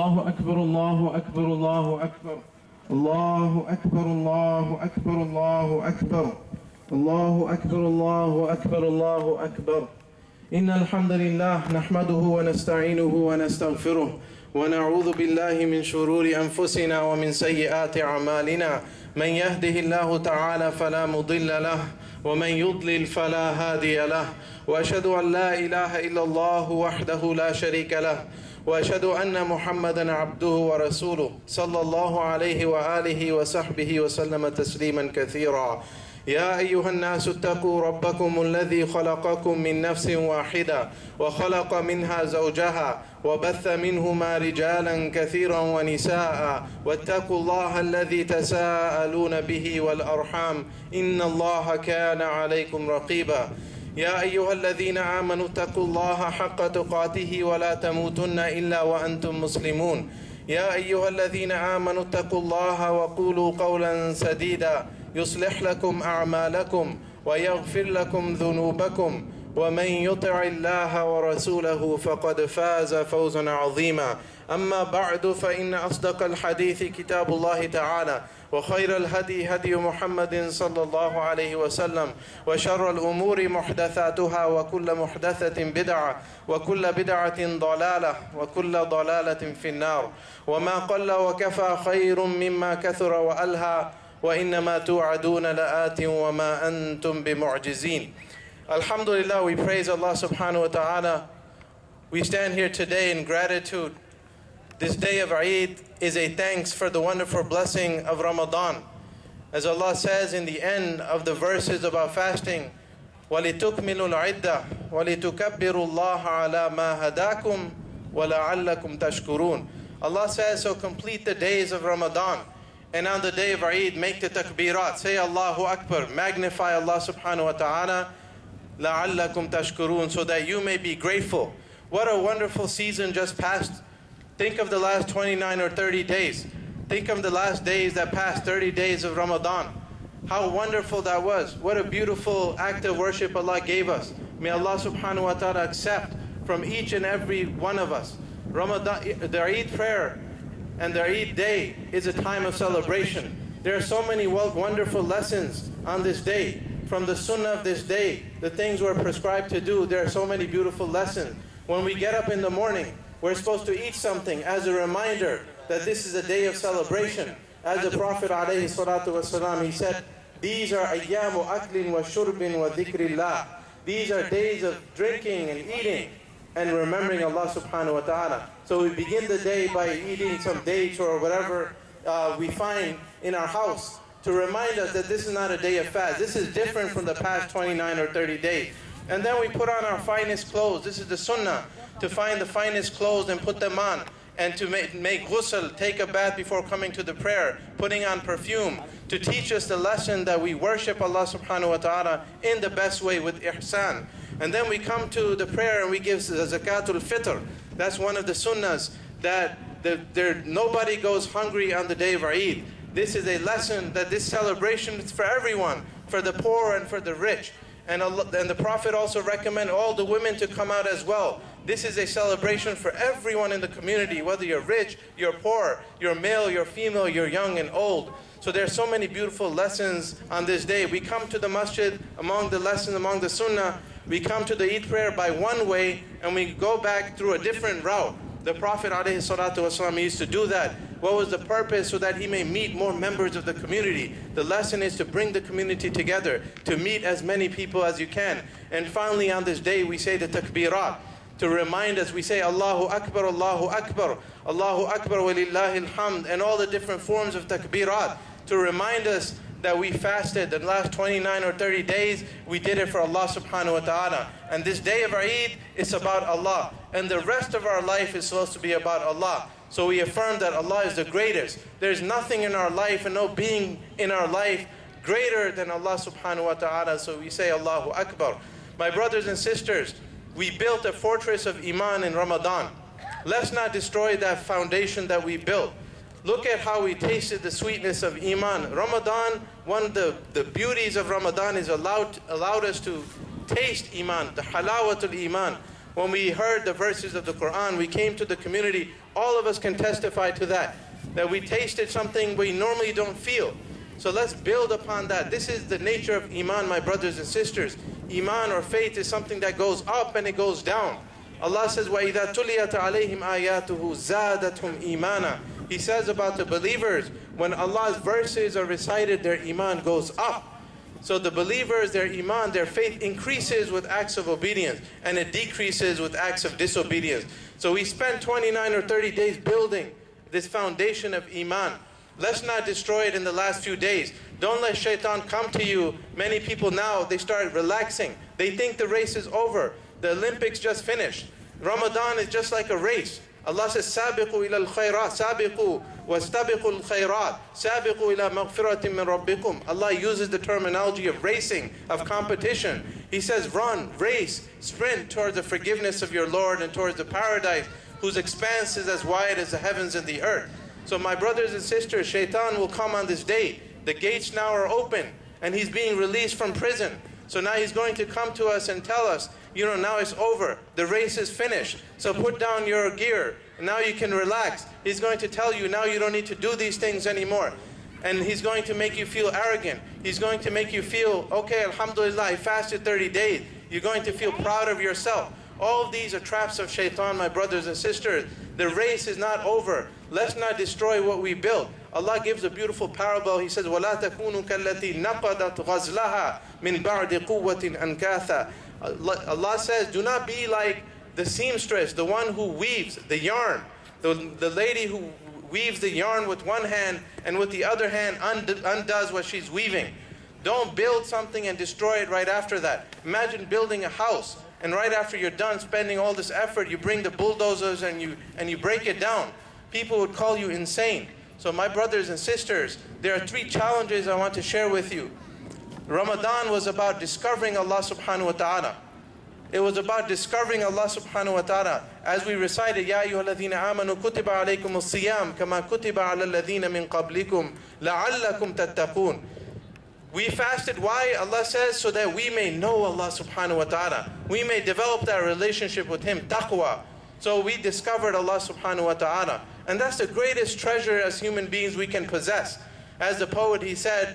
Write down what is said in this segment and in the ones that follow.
الله أكبر الله أكبر الله أكبر الله أكبر الله أكبر الله أكبر الله أكبر الله أكبر الله أكبر. إن الحمد لله نحمده ونستعينه ونستغفره ونعوذ بالله من شرور أنفسنا ومن سيئات أعمالنا. من يهده الله تعالى فلا مضل له ومن يضلل فلا هادي له. وأشهد أن لا إله إلا الله وحده لا شريك له وأشهد أن محمدا عبده ورسوله صلى الله عليه وآله وصحبه وسلم تسليما كثيرا. يا أيها الناس اتقوا ربكم الذي خلقكم من نفس واحدة وخلق منها زوجها وبث منهما رجالا كثيرا ونساء واتقوا الله الذي تساءلون به والأرحام إن الله كان عليكم رقيبا. يا أيها الذين آمنوا اتقوا الله حق تقاته ولا تموتن إلا وأنتم مسلمون. يا أيها الذين آمنوا اتقوا الله وقولوا قولا سديدا يصلح لكم أعمالكم ويغفر لكم ذنوبكم ومن يطع الله ورسوله فقد فاز فوزا عظيما. أما بعد فإن أصدق الحديث كتاب الله تعالى وخير الهدي هدي محمد صلى الله عليه وسلم وشر الأمور محدثاتها وكل محدثة بدعة وكل بدعة ضلالة وكل ضلالة في النار. وما قل وكفى خير مما كثر وألهى وإنما توعدون لآت وما أنتم بمعجزين. Alhamdulillah, we praise Allah subhanahu wa ta'ala. We stand here today in gratitude. This day of Eid is a thanks for the wonderful blessing of Ramadan. As Allah says in the end of the verses about fasting, وَلِتُكْمِلُوا الْعِدَّةَ وَلِتُكَبِّرُوا اللَّهَ عَلَى مَا هَدَاكُمْ وَلَعَلَّكُمْ تَشْكُرُونَ. Allah says, so complete the days of Ramadan. And on the day of Eid, make the takbirat. Say Allahu Akbar. Magnify Allah subhanahu wa ta'ala. لَعَلَّكُمْ تَشْكُرُونَ. So that you may be grateful. What a wonderful season just passed. Think of the last 29 or 30 days. Think of the last days that passed, 30 days of Ramadan. How wonderful that was. What a beautiful act of worship Allah gave us. May Allah subhanahu wa ta'ala accept from each and every one of us. Ramadan, the Eid prayer and the Eid day is a time of celebration. There are so many wonderful lessons on this day. From the sunnah of this day, the things we're prescribed to do, there are so many beautiful lessons. When we get up in the morning, we're supposed to eat something as a reminder that this is a day of celebration. As the Prophet ﷺ, he said, these are ayyamu aklin wa shurbin wa dhikrillah. These are days of drinking and eating and remembering Allah subhanahu wa ta'ala. So we begin the day by eating some dates or whatever we find in our house to remind us that this is not a day of fast. This is different from the past 29 or 30 days. And then we put on our finest clothes. This is the sunnah, to find the finest clothes and put them on. And to make ghusl, take a bath before coming to the prayer, putting on perfume, to teach us the lesson that we worship Allah subhanahu wa ta'ala in the best way with ihsan. And then we come to the prayer and we give the zakatul fitr. That's one of the sunnahs, that nobody goes hungry on the day of Eid. This is a lesson that this celebration is for everyone, for the poor and for the rich. And the Prophet also recommended all the women to come out as well. This is a celebration for everyone in the community, whether you're rich, you're poor, you're male, you're female, you're young and old. So there are so many beautiful lessons on this day. We come to the masjid, among the lessons, among the sunnah, we come to the Eid prayer by one way and we go back through a different route. The Prophet ﷺ used to do that. What was the purpose? So that he may meet more members of the community. The lesson is to bring the community together, to meet as many people as you can. And finally on this day we say the takbirat, to remind us, we say Allahu Akbar, Allahu Akbar, Allahu Akbar wa lillahi alhamd, and all the different forms of takbirat, to remind us that we fasted the last 29 or 30 days, we did it for Allah subhanahu wa ta'ala. And this day of Eid is about Allah. And the rest of our life is supposed to be about Allah. So we affirm that Allah is the greatest. There's nothing in our life and no being in our life greater than Allah subhanahu wa ta'ala. So we say Allahu Akbar. My brothers and sisters, we built a fortress of Iman in Ramadan. Let's not destroy that foundation that we built. Look at how we tasted the sweetness of Iman. Ramadan, one of the beauties of Ramadan is allowed us to taste Iman, the halawatul Iman. When we heard the verses of the Quran, we came to the community, all of us can testify to that we tasted something we normally don't feel. So let's build upon that. This is the nature of Iman, my brothers and sisters. Iman or faith is something that goes up and it goes down. Allah says, وَإِذَا تُلِيَتْ عَلَيْهِمْ آيَاتُهُ زَادَتْهُمْ إِيمَانًا. He says about the believers, when Allah's verses are recited, their Iman goes up. So the believers, their Iman, their faith increases with acts of obedience, and it decreases with acts of disobedience. So we spent 29 or 30 days building this foundation of Iman. Let's not destroy it in the last few days. Don't let shaitan come to you. Many people now, they start relaxing. They think the race is over. The Olympics just finished. Ramadan is just like a race. Allah says, سَابِقُوا إِلَى الْخَيْرَاتِ سَابِقُوا وَاسْتَبِقُوا الْخَيْرَاتِ سَابِقُوا إِلَى مَغْفِرَةٍ مِّن رَبِّكُمْ. Allah uses the terminology of racing, of competition. He says, run, race, sprint towards the forgiveness of your Lord and towards the paradise whose expanse is as wide as the heavens and the earth. So my brothers and sisters, shaitan will come on this day. The gates now are open and he's being released from prison. So now he's going to come to us and tell us, you know, now it's over. The race is finished. So put down your gear. Now you can relax. He's going to tell you, now you don't need to do these things anymore. And he's going to make you feel arrogant. He's going to make you feel, okay, alhamdulillah, I fasted 30 days. You're going to feel proud of yourself. All of these are traps of shaitan, my brothers and sisters. The race is not over. Let's not destroy what we built. Allah gives a beautiful parable. He says, وَلَا تَكُونُوا كَالَّتِي نَقَضَتْ غَزْلَهَا مِنْ بَعْدِ قُوَّةٍ أَنْكَاثًا. Allah says, do not be like the seamstress, the one who weaves the yarn. The lady who weaves the yarn with one hand and with the other hand undoes what she's weaving. Don't build something and destroy it right after that. Imagine building a house and right after you're done spending all this effort, you bring the bulldozers and you break it down. People would call you insane. So my brothers and sisters, there are 3 challenges I want to share with you. Ramadan was about discovering Allah subhanahu wa ta'ala. It was about discovering Allah subhanahu wa ta'ala. As we recited, Ya ayyuhalladhina amanu kutiba alaykum as-siyam kama kutiba ala alladhina min qablikum la'allakum tattaqun. We fasted, why? Allah says, so that we may know Allah subhanahu wa ta'ala. We may develop that relationship with Him, taqwa. So we discovered Allah subhanahu wa ta'ala. And that's the greatest treasure as human beings we can possess. As the poet, he said,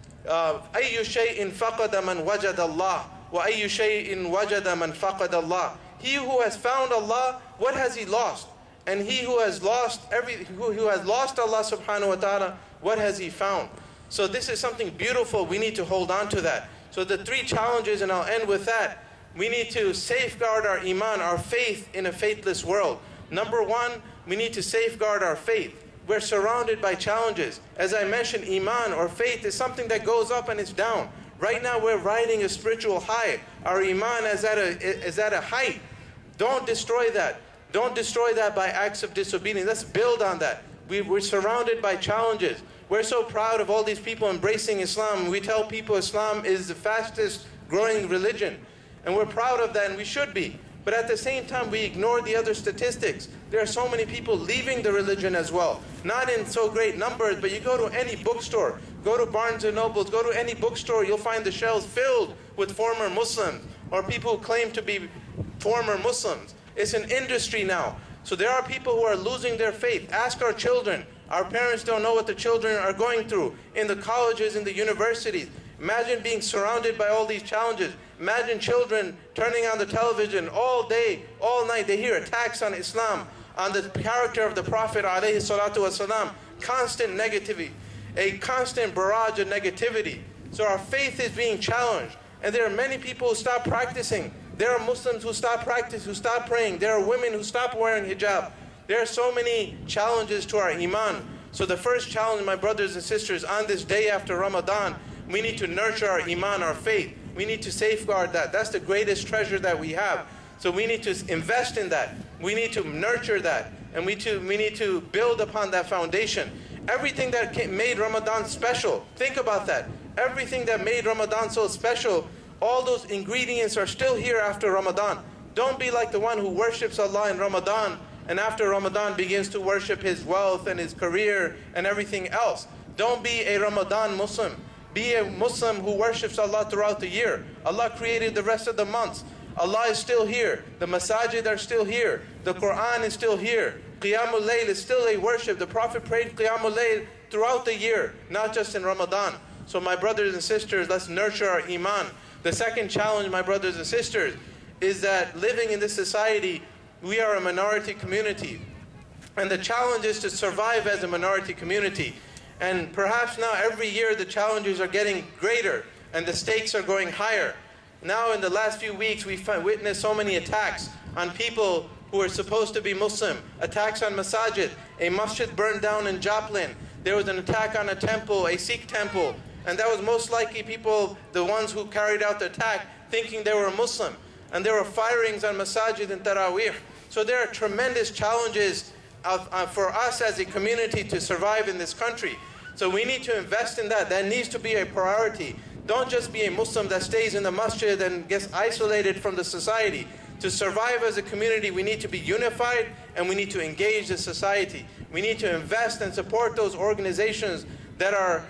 أَيُّ شَيْءٍ فَقَدَ مَنْ وَجَدَ اللَّهِ وَأَيُّ شَيْءٍ وَجَدَ مَنْ فَقَدَ اللَّهِ. He who has found Allah, what has he lost? And he who has lost who has lost Allah subhanahu wa ta'ala, what has he found? So this is something beautiful. We need to hold on to that. So the 3 challenges, and I'll end with that. We need to safeguard our iman, our faith in a faithless world. Number 1, we need to safeguard our faith. We're surrounded by challenges. As I mentioned, iman or faith is something that goes up and it's down. Right now we're riding a spiritual high. Our iman is at a height. Don't destroy that. Don't destroy that by acts of disobedience. Let's build on that. We're surrounded by challenges. We're so proud of all these people embracing Islam. We tell people Islam is the fastest growing religion. And we're proud of that, and we should be. But at the same time, we ignore the other statistics. There are so many people leaving the religion as well. Not in so great numbers, but you go to any bookstore, go to Barnes & Nobles, go to any bookstore, you'll find the shelves filled with former Muslims or people who claim to be former Muslims. It's an industry now. So there are people who are losing their faith. Ask our children. Our parents don't know what the children are going through in the colleges, in the universities. Imagine being surrounded by all these challenges. Imagine children turning on the television all day, all night. They hear attacks on Islam, on the character of the Prophet alayhi salatu wasalam. Constant negativity, a constant barrage of negativity. So our faith is being challenged. And there are many people who stop practicing. There are Muslims who stop practicing, who stop praying. There are women who stop wearing hijab. There are so many challenges to our iman. So the first challenge, my brothers and sisters, on this day after Ramadan, we need to nurture our iman, our faith. We need to safeguard that. That's the greatest treasure that we have. So we need to invest in that. We need to nurture that. And we need to build upon that foundation. Everything that made Ramadan special, think about that. Everything that made Ramadan so special, all those ingredients are still here after Ramadan. Don't be like the one who worships Allah in Ramadan and after Ramadan begins to worship his wealth and his career and everything else. Don't be a Ramadan Muslim. Be a Muslim who worships Allah throughout the year. Allah created the rest of the months. Allah is still here. The masajid are still here. The Quran is still here. Qiyamul Layl is still a worship. The Prophet prayed Qiyamul Layl throughout the year, not just in Ramadan. So my brothers and sisters, let's nurture our iman. The second challenge, my brothers and sisters, is that living in this society, we are a minority community. And the challenge is to survive as a minority community. And perhaps now every year the challenges are getting greater and the stakes are going higher. Now in the last few weeks we've witnessed so many attacks on people who are supposed to be Muslim. Attacks on masajid. A masjid burned down in Joplin. There was an attack on a temple, a Sikh temple. And that was most likely people, the ones who carried out the attack, thinking they were Muslim. And there were firings on masajid and Taraweeh. So there are tremendous challenges for us as a community to survive in this country. So we need to invest in that. That needs to be a priority. Don't just be a Muslim that stays in the masjid and gets isolated from the society. To survive as a community, we need to be unified and we need to engage the society. We need to invest and support those organizations that are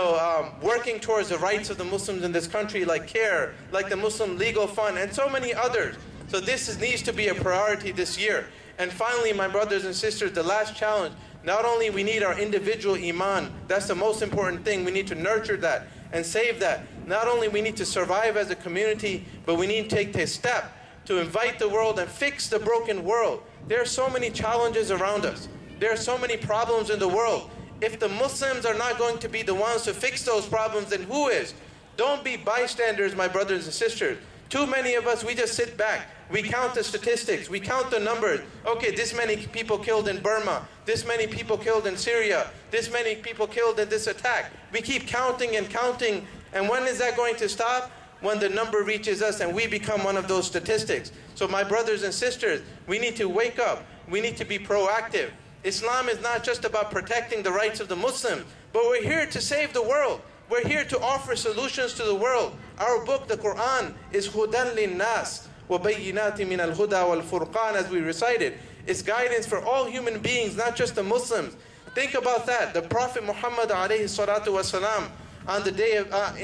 working towards the rights of the Muslims in this country, like CARE, like the Muslim Legal Fund, and so many others. So this needs to be a priority this year. And finally, my brothers and sisters, the last challenge, not only we need our individual iman, that's the most important thing, we need to nurture that and save that. Not only we need to survive as a community, but we need to take a step to invite the world and fix the broken world. There are so many challenges around us. There are so many problems in the world. If the Muslims are not going to be the ones to fix those problems, then who is? Don't be bystanders, my brothers and sisters. Too many of us, we just sit back. We count the statistics. We count the numbers. Okay, this many people killed in Burma. This many people killed in Syria. This many people killed in this attack. We keep counting and counting. And when is that going to stop? When the number reaches us and we become one of those statistics. So my brothers and sisters, we need to wake up. We need to be proactive. Islam is not just about protecting the rights of the Muslims, but we're here to save the world. We're here to offer solutions to the world. Our book, the Quran, is hudan linnas wa bayyinatin min al-huda wal-furqan, as we recited. It's guidance for all human beings, not just the Muslims. Think about that. The Prophet Muhammad alayhi salatu wasalam, on the day of,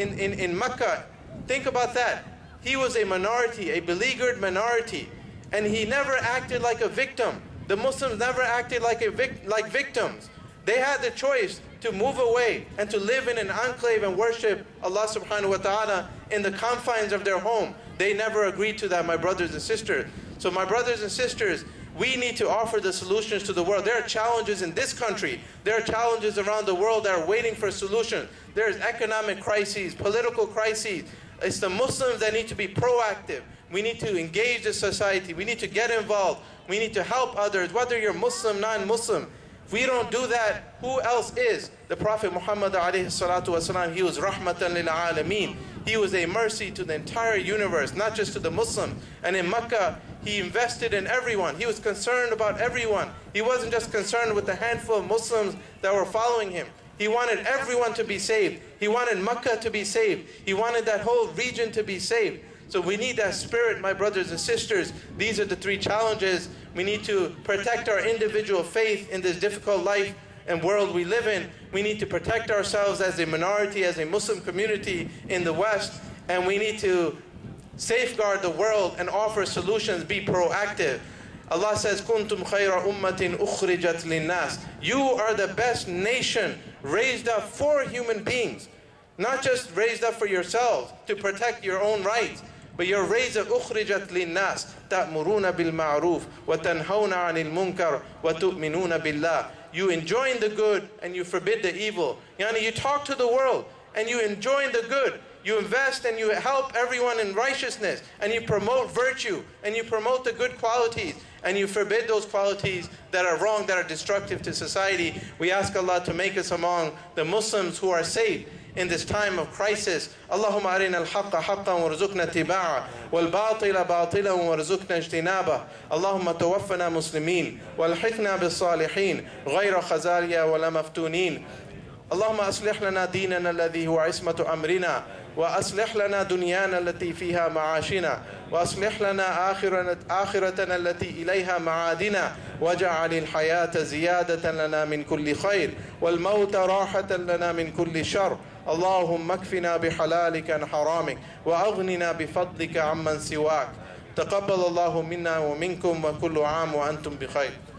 in Mecca, think about that. He was a minority, a beleaguered minority, and he never acted like a victim. The Muslims never acted like victims. They had the choice to move away and to live in an enclave and worship Allah subhanahu wa ta'ala in the confines of their home. They never agreed to that, my brothers and sisters. So my brothers and sisters, we need to offer the solutions to the world. There are challenges in this country. There are challenges around the world that are waiting for solutions. There's economic crises, political crises. It's the Muslims that need to be proactive. We need to engage the society. We need to get involved. We need to help others, whether you're Muslim, non-Muslim. If we don't do that, who else is? The Prophet Muhammad alayhi salatu wasalam, he was rahmatan lil alameen. He was a mercy to the entire universe, not just to the Muslims. And in Mecca, he invested in everyone. He was concerned about everyone. He wasn't just concerned with the handful of Muslims that were following him. He wanted everyone to be saved. He wanted Mecca to be saved. He wanted that whole region to be saved. So we need that spirit, my brothers and sisters. These are the three challenges. We need to protect our individual faith in this difficult life and world we live in. We need to protect ourselves as a minority, as a Muslim community in the West. And we need to safeguard the world and offer solutions, be proactive. Allah says, "Kuntum khayra ummatin ukhrijat linnas." You are the best nation raised up for human beings. Not just raised up for yourselves to protect your own rights, but you're raised up ukhrijat linnas ta'muruna bil ma'ruf wa tanhauna 'anil munkar wa tu'minuna billah. You enjoin the good and you forbid the evil. Yani you talk to the world and you enjoin the good. You invest and you help everyone in righteousness, and you promote virtue and you promote the good qualities, and you forbid those qualities that are wrong, that are destructive to society. We ask Allah to make us among the Muslims who are safe in this time of crisis. Allahumma arina al-haqqa haqqan warzuqna tibaa wal batila batilan warzuqna ijtinaba. Allahumma tawaffana muslimin walhiqna bis salihin ghayra khazaliya wala maftunin. Allahumma aslih lana dinana alladhi huwa ismatu amrina وأصلح لنا دنيانا التي فيها معاشنا وأصلح لنا آخرتنا التي إليها معادنا واجعل الحياة زيادة لنا من كل خير والموت راحة لنا من كل شر. اللهم اكفنا بحلالك عن حرامك وأغننا بفضلك عمن سواك. تقبل الله منا ومنكم وكل عام وأنتم بخير.